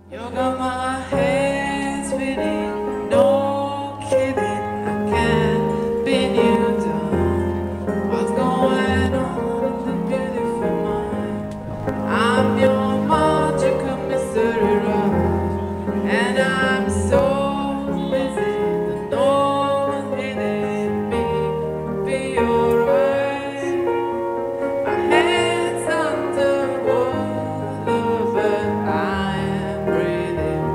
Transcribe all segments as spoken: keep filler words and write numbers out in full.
You got my head spinning, no kidding, I can't pin you down. What's going on in the beautiful mind? I'm your magical mystery ride, and I'm so busy that no one's hitting me. Be alright. My head's underwater, but I am breathing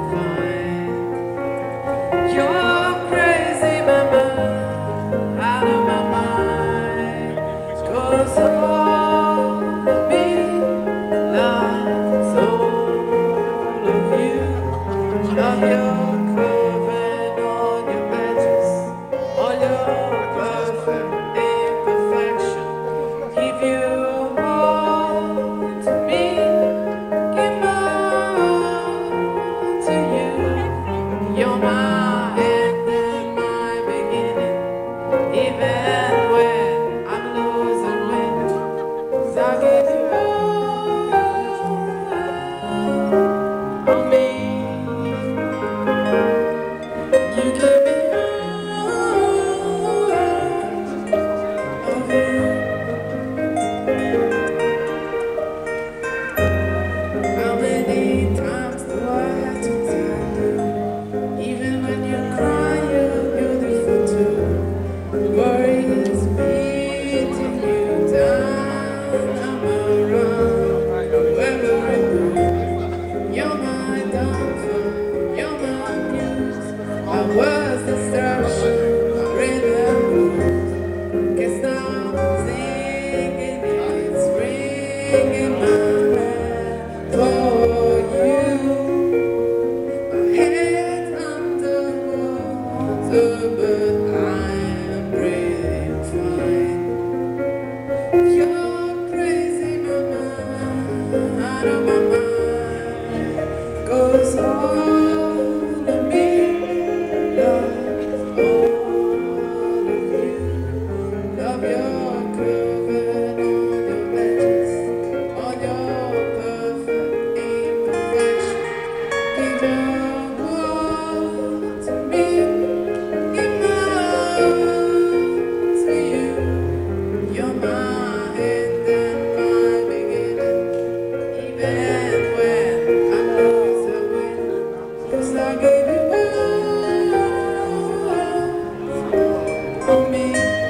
fine. You're crazy, mama, out of my mind. 'Cause all of me loves all of you. Love your curve and all your edges, all your perfect imperfection. Give you all to me, give all to you. You're my end and my beginning, even when I'm losing wind. 'Cause I give you all of me. You give me all of you. How many times do I have to tell you? Even when you cry, you're beautiful too. Worries beating you down. I'm around wherever I go. You're my downfall, you're my muse. I was distraction, rhythm. Guess now I'm singing, it's ringing my head for you. My head's underwater, but I am breathing fine. You're crazy, mama, out of my mind. Goes all of me, love all of you. Love your curve and all your edges, all your perfect imperfection. Give your all to me, give mine to you. You're my end and my beginning, even when I lose the wind. 'Cause I gave you all of me.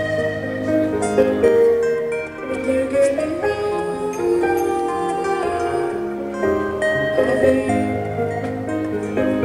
You gave me all of you.